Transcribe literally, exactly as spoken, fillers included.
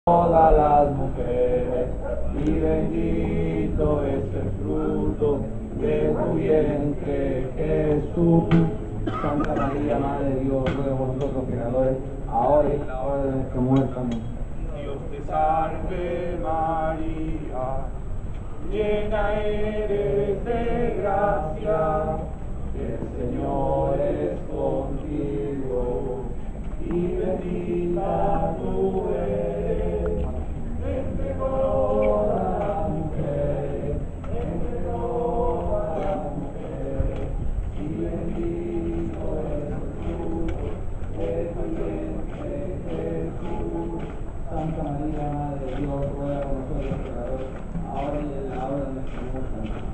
todas las mujeres, y bendito es el fruto de tu vientre, Jesús. Santa María, Madre de Dios, ruega por nosotros pecadores, ahora y en la hora de nuestra muerte. Amén. Dios te salve María, llena eres de gracia, El Señor es contigo, y bendita tú eres entre todas las mujeres, entre todas las mujeres, y bendito es el fruto de tu vientre, Jesús. Santa María, Madre de Dios, ruega por nosotros pecadores, ahora y en la hora de nuestra muerte.